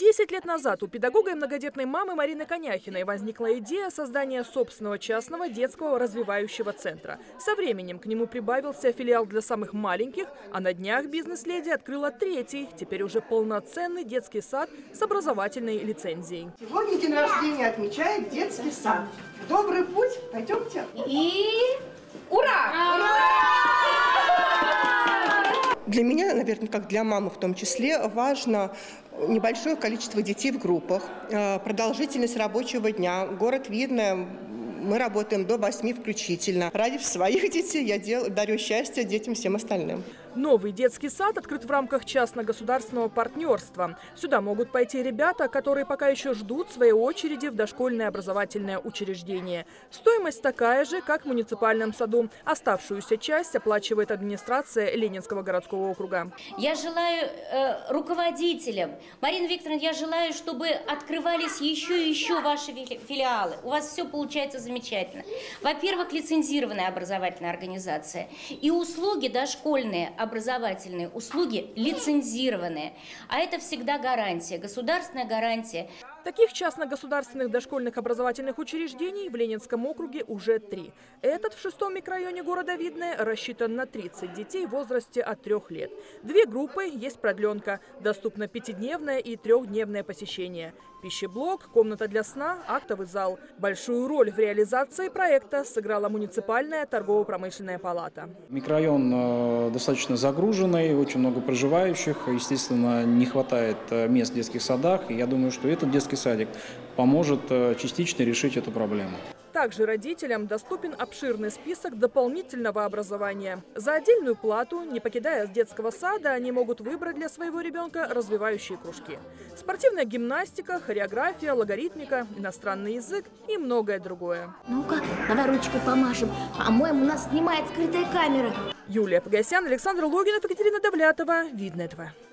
10 лет назад у педагога и многодетной мамы Марины Коняхиной возникла идея создания собственного частного детского развивающего центра. Со временем к нему прибавился филиал для самых маленьких, а на днях бизнес-леди открыла третий, теперь уже полноценный детский сад с образовательной лицензией. Сегодня день рождения отмечает детский сад. Добрый путь, пойдемте. И ура! Для меня, наверное, как для мамы в том числе, важно небольшое количество детей в группах, продолжительность рабочего дня. Город Видное, мы работаем до 8 включительно. Ради своих детей я дарю счастье детям всем остальным. Новый детский сад открыт в рамках частно-государственного партнерства. Сюда могут пойти ребята, которые пока еще ждут своей очереди в дошкольное образовательное учреждение. Стоимость такая же, как в муниципальном саду. Оставшуюся часть оплачивает администрация Ленинского городского округа. Я желаю руководителям, Марина Викторовна, я желаю, чтобы открывались еще и еще ваши филиалы. У вас все получается замечательно. Во-первых, лицензированная образовательная организация. И услуги дошкольные, образовательные услуги лицензированные. А это всегда гарантия, государственная гарантия. Таких частно-государственных дошкольных образовательных учреждений в Ленинском округе уже 3. Этот в 6-м микрорайоне города Видное рассчитан на 30 детей в возрасте от 3 лет. 2 группы, есть продленка. Доступно 5-дневное и 3-дневное посещение. Пищеблок, комната для сна, актовый зал. Большую роль в реализации проекта сыграла муниципальная торгово-промышленная палата. Микрорайон достаточно загруженный, очень много проживающих. Естественно, не хватает мест в детских садах. И я думаю, что этот детский садик поможет частично решить эту проблему. Также родителям доступен обширный список дополнительного образования. За отдельную плату, не покидая детского сада, они могут выбрать для своего ребенка развивающие кружки. Спортивная гимнастика, хореография, логарифмика, иностранный язык и многое другое. Ну-ка, давай ручкой помашем. По-моему, нас снимает скрытая камера. Юлия Погосян, Александр Логинов, Екатерина Давлятова. Видное ТВ.